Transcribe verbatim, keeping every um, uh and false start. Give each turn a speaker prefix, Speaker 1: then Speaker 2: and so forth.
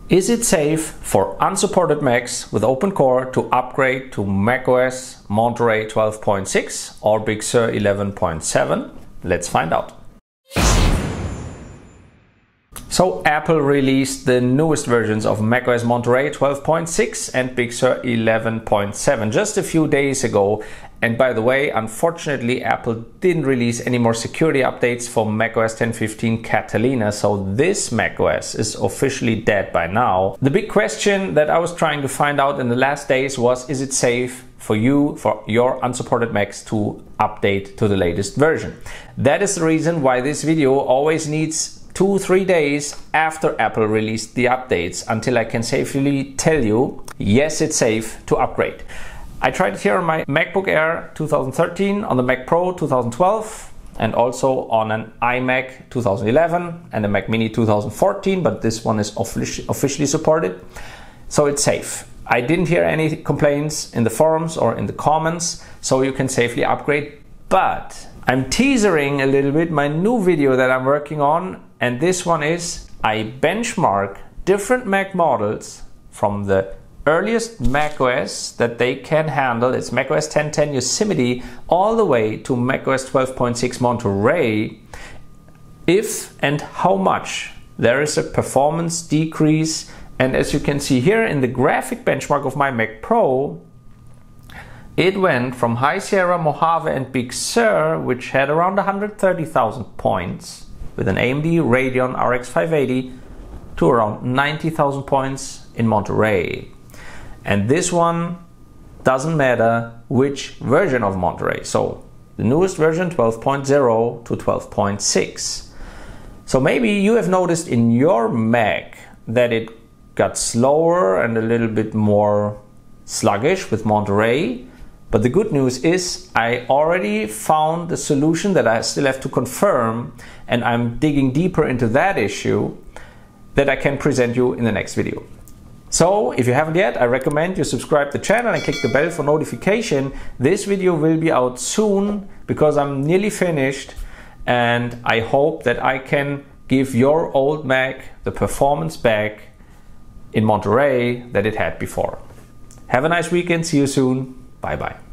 Speaker 1: Is it safe for unsupported Macs with OpenCore to upgrade to macOS Monterey twelve point six or Big Sur eleven point seven? Let's find out. So Apple released the newest versions of macOS Monterey twelve point six and Big Sur eleven point seven just a few days ago. And by the way, unfortunately, Apple didn't release any more security updates for macOS ten fifteen Catalina, so this macOS is officially dead by now. The big question that I was trying to find out in the last days was, is it safe for you, for your unsupported Macs to update to the latest version? That is the reason why this video always needs two, three days after Apple released the updates until I can safely tell you, yes, it's safe to upgrade. I tried it here on my MacBook Air two thousand thirteen, on the Mac Pro two thousand twelve, and also on an iMac two thousand eleven and a Mac Mini two thousand fourteen, but this one is officially supported, so it's safe. I didn't hear any complaints in the forums or in the comments, so you can safely upgrade. But I'm teasering a little bit my new video that I'm working on, and this one is I benchmark different Mac models from the earliest macOS that they can handle. It's macOS ten ten Yosemite all the way to macOS twelve point six Monterey, if and how much there is a performance decrease. And as you can see here in the graphic benchmark of my Mac Pro, it went from High Sierra, Mojave and Big Sur, which had around one hundred thirty thousand points with an A M D Radeon R X five eighty, to around ninety thousand points in Monterey. And this one doesn't matter which version of Monterey. So the newest version twelve point zero to twelve point six. So maybe you have noticed in your Mac that it got slower and a little bit more sluggish with Monterey. But the good news is I already found the solution that I still have to confirm, and I'm digging deeper into that issue that I can present you in the next video. So if you haven't yet, I recommend you subscribe to the channel and click the bell for notification. This video will be out soon because I'm nearly finished, and I hope that I can give your old Mac the performance back in Monterey that it had before. Have a nice weekend. See you soon. Bye bye.